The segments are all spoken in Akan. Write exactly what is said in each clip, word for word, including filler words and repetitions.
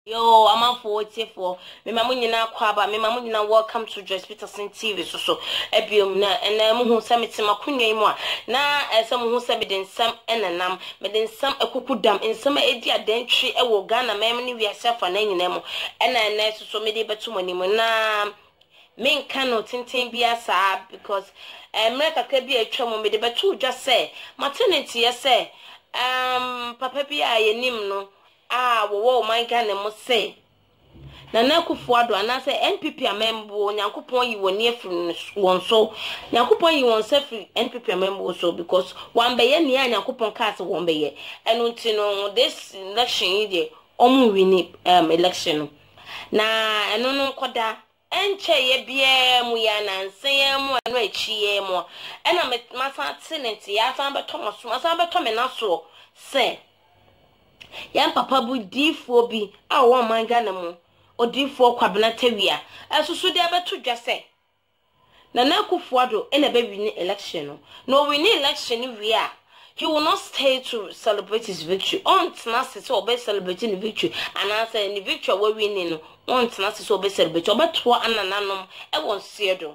Yo, I'm out for what's for. Me mamu nyina kwaba, me mamu nyina welcome to Joyce Peterson T V so so. Ebiom na ena mu hu sa meti makunwa mu a na esa mu hu sa be den sam enanam, me den sam ekukudam, ensam edi adentwe e wo Ghana mem ni wiase afa na nyina mu. Ena ena so so me de betu mani mu na me nka no tenten bia saa because America ka bi atwa mu me de betu dwa say maternity ye say um papa bi a yenim no ah wo my Ghana mo say na na Akufo Addo anase N P P amembo Nyankopon yi woni afiri won so Nyankopon yi won sefri N P P amembo so because one beye ne Nyankopon cast one beye enu nti no this election yi de omu wini um election na enu no koda enche ye bia mu ya na nsen mu anu achiye mu ena masa tenant ya san beto maso masan beto me na so say yan papa bu difo bi a wo man Ghana mu Odifour Kwabena Tawiah asusu de abeto dwa say na na Akufo Addo ena be win election no no win election wi a he will not stay to celebrate his victory on tnase so be celebrating the victory and answer the victory we winning no on tnase so be celebrate obeto anananom e won siedo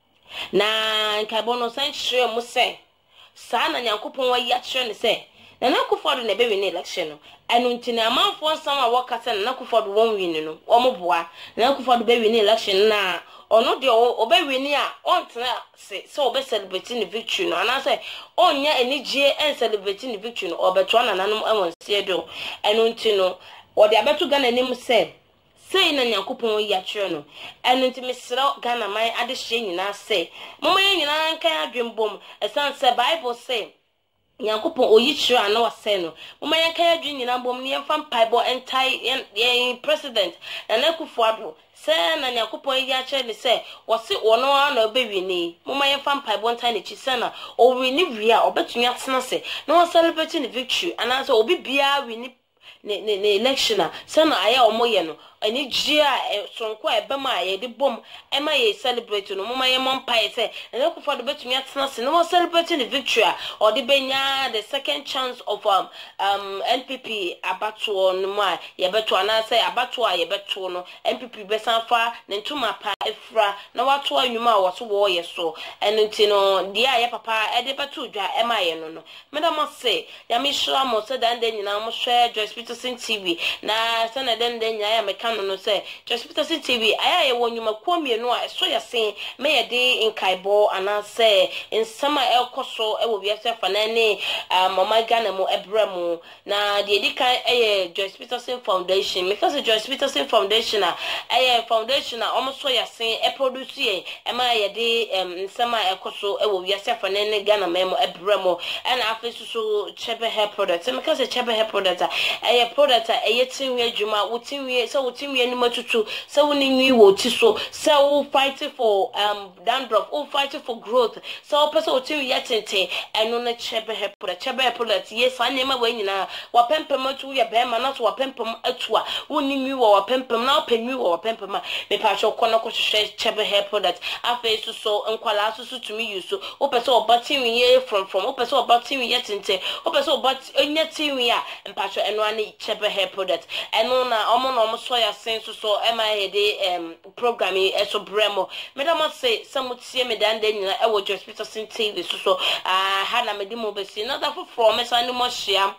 na nkabono san hire mu say sa na Nyankopon wa ya hire ne say na na Akufo Addo na be win election no enu ntina amanfo nsam a wakata na Akufo Addo won win no omoboa na Akufo Addo be win election na ono de obe win a ontena se so obe celebrating the victory no and say onya enije en celebrating the victory no obeto anananom ewon siedo enu ntino ode abeto Ghana nim say say na Nyankopon ya kire no enu ntimi sira Ghana man ade hye nyina say mama nyina nkan adwembom esan say Bible say Nyankopon oyi kire ana wase no mama yankan adwen nyina bom ne yemfa mpaibo entai yen president na Akufo Addo say na Nyankopon ya kire ni say wose wono ana obewi ni mama yemfa mpaibo entai ne chi say na o wini wi a obetumi atena say na o celebrating the victory and so obi bia wini ne ne election say na aya omoye no ani gia sonko ebema ye de bom ema ye celebrate no mama ye monpai say na Akufo Addo betumi atena say no celebrating the victory or the benya the second chance of um um N P P abato no ma ye beto ana say abato a ye beto no N P P besanfa ne ntuma pa efra na wato anwuma a waso wo ye so enu nti no dia ye papa e de beto dwa ema ye no no medama say ya me hira mo say dan de nyina mo hwe Joyce Peterson T V na say na den de nya ya me no no say Joyce Peterson T V aya ye wonwuma kwamienu a so ya sen me ye de nkaibo ana say nsama elkoso e wo biase fa na ne mama Ghana mu ebremu na de edikan eye Joyce Peterson Foundation because Joyce Peterson Foundation a eye foundation a omo so ya sen e produce ye e ma ye de nsama elkoso e wo biase fa na ne Ghana memo ebremu and afi so chebe hair product because chebe hair product eye product eye tinwe adwuma wo tinwe so we any matutu so we need wo ti so so fighting for um dandruff all fighting for growth so person wo tin yet tente eno na chebe hepo chebe hepo that yes anema we nyina wa pempem atu ye be ma na so wa pempem atu a wo ni nwi wo wa pempem na panwi wo wa pempem a me pa cho kono ko hwehwe chebe hepo that afa so so nkwala so so tumi use so wo person wo batin ye from from wo person wo batin ye tente wo person wo bat enya tin wi a mpa cho eno ani chebe hepo that eno na omo na omo so ya so so am I de um programming eso bremo medama say samutie me dan de nyina e wo Joyce Peterson T V so so ah ha na me di mo besi na da for me san mo hia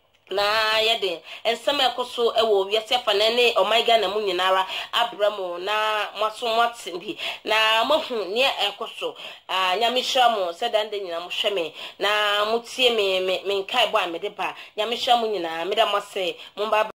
na yede ensem ekoso e wo wiase afa na ne o my Ghana mu nyinara abramo na maso mate bi na mohu ne ekoso ah nyame hia mo se dan de nyina mo hwe me na mutie me me nkai bo a me de ba nyame hia mo nyina me da mo say mo ba